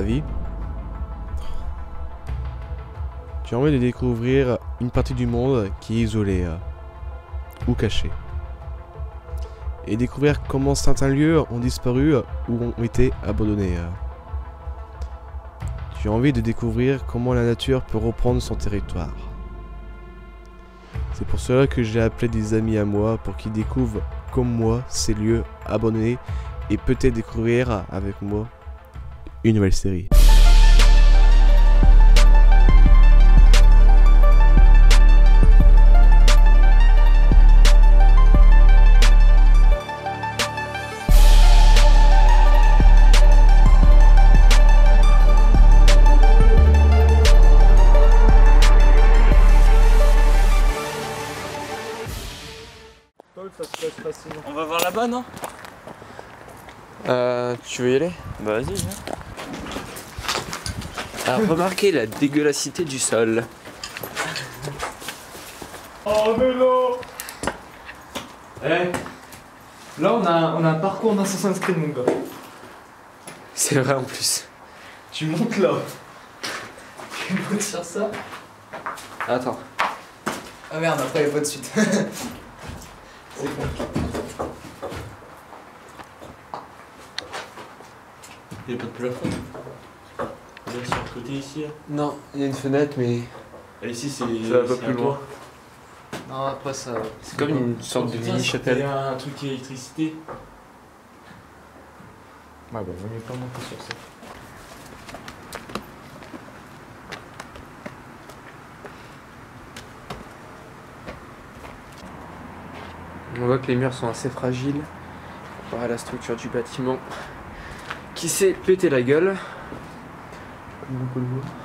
vie. J'ai envie de découvrir une partie du monde qui est isolée ou cachée. Et découvrir comment certains lieux ont disparu ou ont été abandonnés. J'ai envie de découvrir comment la nature peut reprendre son territoire. C'est pour cela que j'ai appelé des amis à moi pour qu'ils découvrent comme moi ces lieux abandonnés et peut-être découvrir avec moi une nouvelle série. On va voir là-bas, non? Tu veux y aller? Bah vas-y, viens. Alors remarquez la dégueulassité du sol. Oh vélo! Là on a un parcours d'Assassin's Creed mon gars. C'est vrai en plus. Tu montes là. Tu peux te faire ça? Attends. Ah merde, après il n'y a pas de suite. C'est bon. Y'a pas de plafond. Viens sur le côté ici. Là. Non, il y a une fenêtre mais... Et ici c'est va pas plus loin. Non, après ça. C'est comme une sorte de mini Il y chapelle. a un truc d'électricité. Ouais, bah vaut mieux pas monter sur ça. On voit que les murs sont assez fragiles. Comparé à la structure du bâtiment qui s'est pété la gueule. Comme on peut le voir.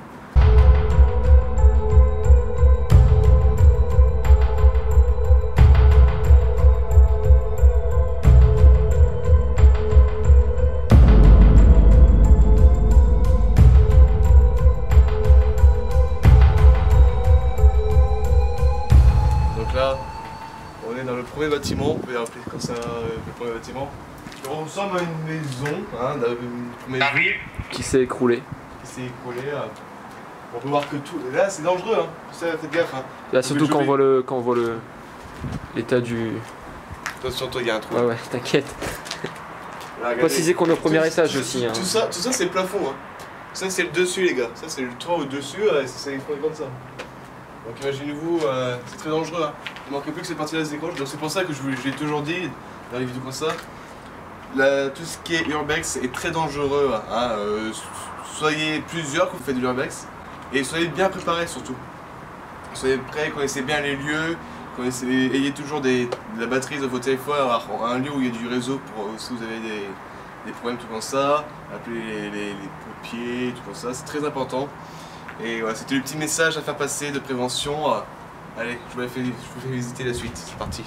Donc là, on est dans le premier bâtiment, on peut appeler comme ça le premier bâtiment. On ressemble à une maison, hein, une première vue Qui s'est écroulé. qui s'est écroulée. On peut voir que tout. Là, c'est dangereux, hein. Ça, faites gaffe. Hein. Là surtout quand on voit l'état du... Attention, toi, il y a un trou. Ouais ouais, t'inquiète. Là, regardez. Préciser qu'on est au premier Tout- étage tout- aussi. Hein. Tout ça, c'est le plafond. Hein. Ça, c'est le dessus, les gars. Ça, c'est le toit au-dessus. Ça explose comme ça. Donc, imaginez-vous, c'est très dangereux. Hein. Il manquait plus que cette partie-là se décroche. Donc, c'est pour ça que je l'ai toujours dit dans les vidéos comme ça. Tout ce qui est urbex est très dangereux. Hein. Soyez plusieurs quand vous faites de l'urbex. Et soyez bien préparés surtout. Soyez prêts, connaissez bien les lieux. Ayez toujours de la batterie de vos téléphones, alors un lieu où il y a du réseau pour si vous avez des problèmes tout comme ça, appelez les pompiers, tout comme ça, c'est très important. Et voilà, c'était le petit message à faire passer de prévention. Allez, je vous fais visiter la suite, c'est parti.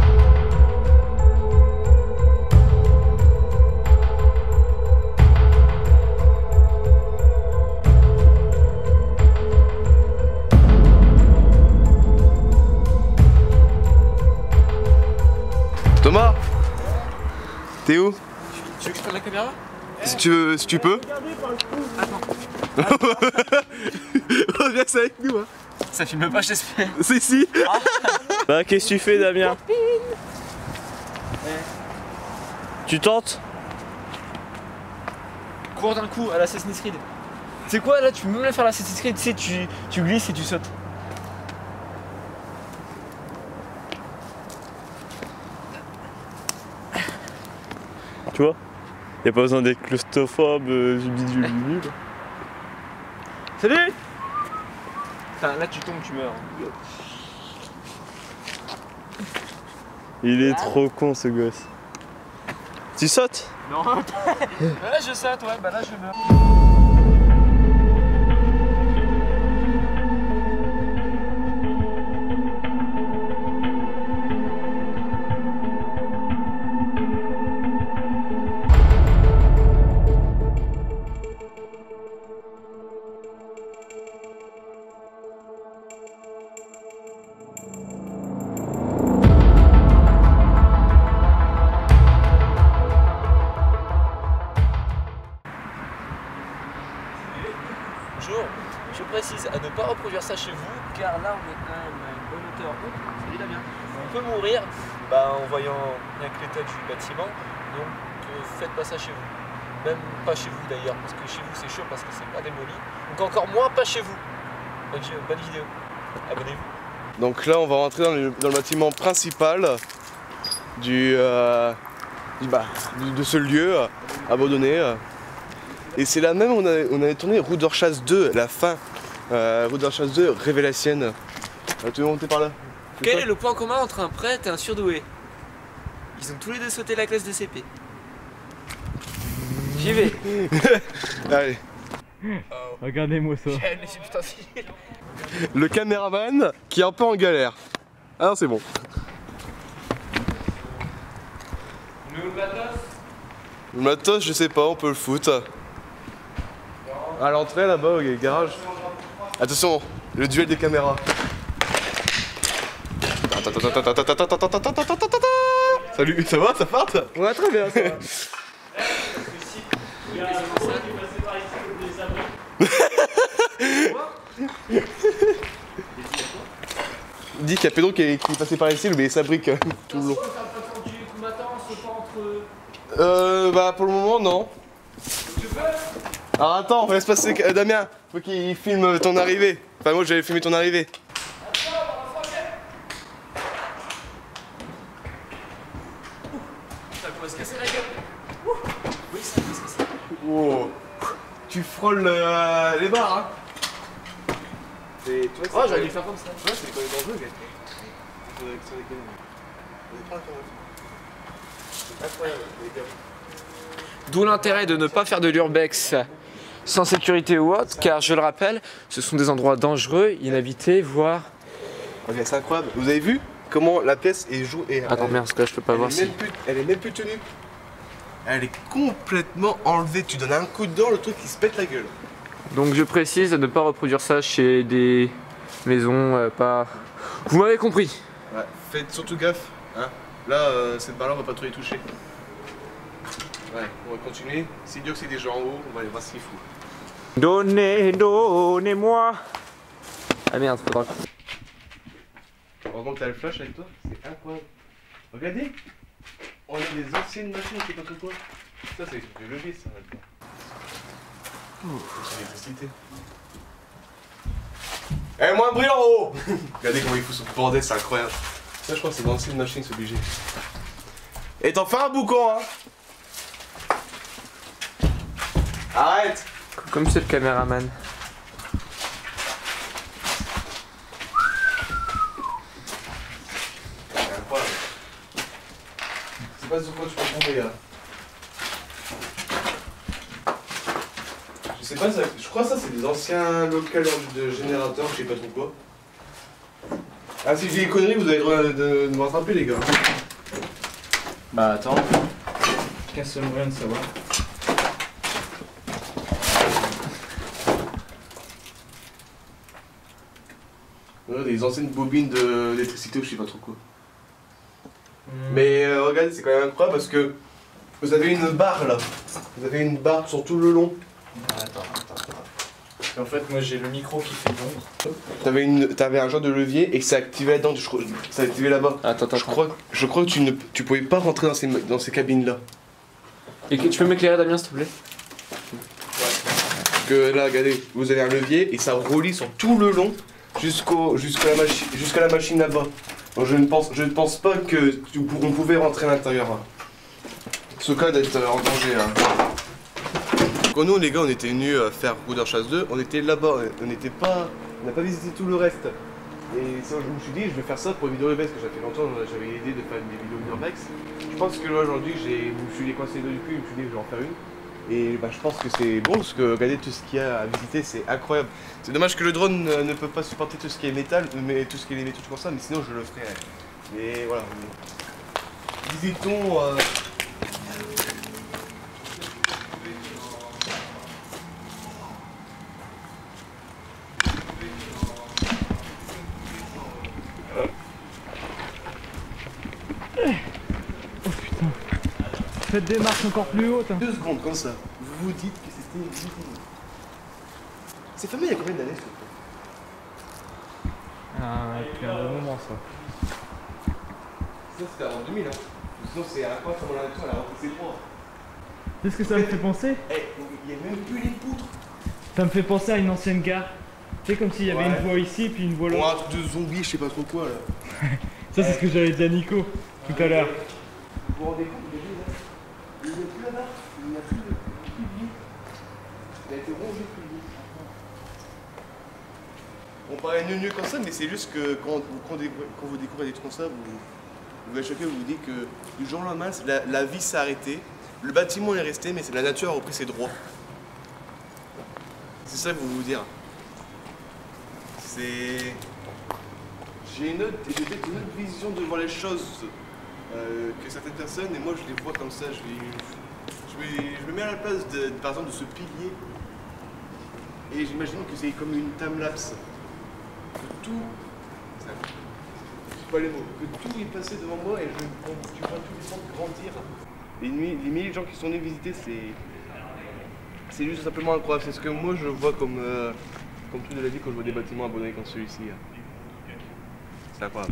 Thomas, t'es où? Tu veux que je prenne la caméra? Si tu peux. Reste avec nous, hein. Ça filme pas, j'espère. C'est ici. Bah qu'est-ce que tu fais, Damien? Tu tentes? Cours d'un coup à l'Assassin's Creed. Tu sais quoi, là tu peux même la faire l'Assassin's Creed, tu sais, tu glisses et tu sautes. Tu vois? Y'a pas besoin d'être claustrophobe, bidule. Salut! Putain, là tu tombes, tu meurs. Il est trop con ce gosse. Tu sautes? Non. Là je saute, ouais, bah là je meurs. ça chez vous, car là on est quand même à une bonne hauteur haute. Salut Damien. On peut mourir en voyant rien que l'état du bâtiment, donc faites pas ça chez vous. Même pas chez vous d'ailleurs, parce que chez vous c'est chaud parce que c'est pas démoli. Donc encore moins pas chez vous. Bonne vidéo. Abonnez-vous. Donc là, on va rentrer dans le bâtiment principal de ce lieu abandonné. Et c'est là même où on avait tourné Ruderchasse 2, la fin. Ruderchasse 2, Révélationne. Tu veux monter par là? Quel est le point commun entre un prêtre et un surdoué? Ils ont tous les deux sauté la classe de CP. J'y vais. Allez. Regardez-moi ça. Le caméraman qui est un peu en galère. Ah non, c'est bon. Mais où le matos? Le matos, je sais pas, on peut le foutre. À l'entrée là-bas, au garage. Attention, le duel des caméras. Salut, ça va, ça part? Ouais, très bien, ça va. Il dit qu'il y a Pedro qui est passé par ici, mais ça brique tout le long. Bah pour le moment non. Alors attends, on laisse passer Damien, faut qu'il filme ton arrivée. Enfin moi j'avais filmé ton arrivée. Ça pourrait se casser la gueule. Oui, ça pourrait se casser. Wow. Tu frôles les barres hein. Oh, j'aurais dû le faire comme ça. Ouais, c'est quand même dangereux, gars. Incroyable, les gars. D'où l'intérêt de ne pas faire de l'urbex sans sécurité ou autre, car je le rappelle, ce sont des endroits dangereux, inhabités, voire... Ok, c'est incroyable. Vous avez vu comment la pièce est jouée? Attends, merde, parce que là je peux pas voir si... Elle est même plus tenue. Elle est complètement enlevée. Tu donnes un coup dedans, le truc il se pète la gueule. Donc je précise de ne pas reproduire ça chez des maisons pas... Vous m'avez compris. Ouais, faites surtout gaffe. Hein. Là, cette barre-là, on va pas trop y toucher. Ouais, on va continuer. Si Dieu que c'est des gens en haut, on va aller voir ce qu'il faut. Donnez-moi. Ah merde, faudra... Heureusement que t'as le flash avec toi, c'est incroyable. Regardez, on a des anciennes machines, je sais pas trop quoi. Ça, c'est du levier, ça, maintenant. C'est l'électricité. Eh, moins de bruit en haut. Regardez comment il fout son bordel, c'est incroyable. Ça, je crois que c'est d'anciennes machines, c'est obligé. Et t'en fais un boucan, hein. Arrête. Comme c'est le caméraman. C'est incroyable. Je sais pas sur quoi tu peux tomber, là. Je sais pas, ça, je crois que ça c'est des anciens locales de générateurs, je sais pas trop quoi. Ah si je dis des conneries, vous avez le droit de me rattraper les gars. Bah attends. Qu'un seul moyen de savoir. Des anciennes bobines d'électricité ou je sais pas trop quoi. Mais regardez, c'est quand même incroyable parce que vous avez une barre là. Vous avez une barre sur tout le long. Attends. En fait, moi j'ai le micro qui fait l'ombre. T'avais un genre de levier et que ça activait là-dedans, ça activait là-bas. Attends. Je crois que tu pouvais pas rentrer dans ces cabines là. Et tu peux m'éclairer Damien s'il te plaît? Parce que là, regardez, vous avez un levier et ça relie sur tout le long jusqu'à la machine là-bas. Donc je ne pense pas que on pouvait rentrer à l'intérieur. Ce cas d'être en danger. Hein. Quand nous les gars on était venus faire Ruderchasse 2, on était là-bas, on n'a pas visité tout le reste. Et ça, je me suis dit je vais faire ça pour les vidéos urbex, parce que ça fait longtemps j'avais l'idée de faire des vidéos urbex. Je pense que là aujourd'hui je me suis décoincé les doigts du cul, je me suis dit que je vais en faire une. Et bah, je pense que c'est bon parce que regardez tout ce qu'il y a à visiter, c'est incroyable. C'est dommage que le drone ne peut pas supporter tout ce qui est métal, mais tout ce qui est les métaux comme ça, mais sinon je le ferai. Mais voilà. Visitons. Oh putain. Faites des marches encore plus hautes. 2 secondes comme ça. Vous vous dites que c'était une vidéo. Ces familles, il y a combien d'années ce truc? Depuis un bon moment ça. Ça c'était avant 2000 hein. Sinon c'est incroyable comment la nature elle a repris ses droits. Tu sais ce que ça me fait penser? Eh, il n'y a même plus les poutres. Ça me fait penser à une ancienne gare. Tu sais, comme s'il y avait Ouais. une voie ici puis une voie Bon, là. un truc de zombie, je sais pas trop quoi là. Ça c'est ce que j'avais dit à Nico tout à l'heure. Vous vous rendez compte, il n'y a plus là-bas, il n'y a plus de pilier. Il a été rongé de pilier. On paraît gneu comme ça, mais c'est juste que quand vous découvrez des trucs comme ça, vous allez choquer, vous vous dites que du jour au lendemain, la vie s'est arrêtée. Le bâtiment est resté, mais c'est la nature a repris ses droits. C'est ça que vous dire. C'est... J'ai peut-être une autre vision de voir les choses que certaines personnes, et moi je les vois comme ça. Je me mets à la place, par exemple, de ce pilier, et j'imagine que c'est comme une time-lapse. Que tout... Je sais pas les mots. Que tout est passé devant moi, et tu vois tous les centres grandir. Les milliers de gens qui sont venus visiter, c'est juste simplement incroyable. C'est ce que moi je vois comme truc de la vie quand je vois des bâtiments abandonnés comme celui-ci. C'est incroyable.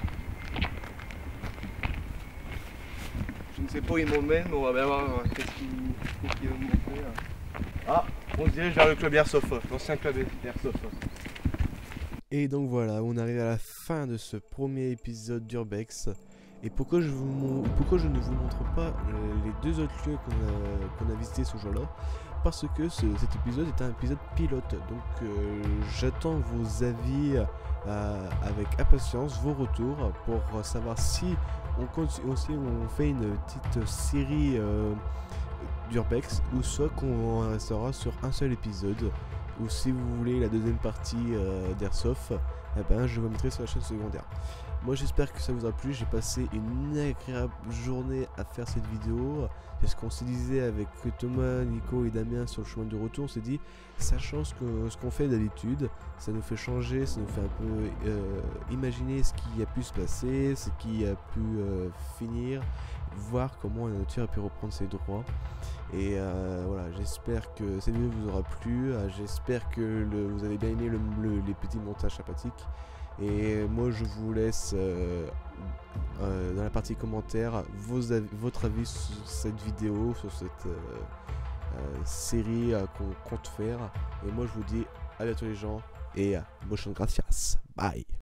Je ne sais pas où ils m'emmènent, mais on va bien voir qu'est-ce qu'ils vont me montrer. Ah, on se dirige vers le club Airsoft, l'ancien club Airsoft. Et donc voilà, on arrive à la fin de ce premier épisode d'Urbex. Et pourquoi je ne vous montre pas les deux autres lieux qu'on a visités ce jour-là? Parce que cet épisode est un épisode pilote. Donc j'attends vos avis avec impatience, vos retours, pour savoir si on fait une petite série d'Urbex, ou soit qu'on restera sur un seul épisode. Ou si vous voulez la deuxième partie d'Airsoft, eh ben, je vous mettrai sur la chaîne secondaire. Moi j'espère que ça vous a plu, j'ai passé une agréable journée à faire cette vidéo. C'est ce qu'on se disait avec Thomas, Nico et Damien sur le chemin de retour. On s'est dit, sachant ce qu'on fait d'habitude, ça nous fait changer, ça nous fait un peu imaginer ce qui a pu se passer, ce qui a pu finir, voir comment la nature a pu reprendre ses droits. Et voilà, j'espère que cette vidéo vous aura plu, j'espère que vous avez bien aimé les petits montages sympathiques. Et moi je vous laisse dans la partie commentaires votre avis sur cette vidéo, sur cette série qu'on compte faire. Et moi je vous dis à bientôt les gens, et muchas gracias, bye.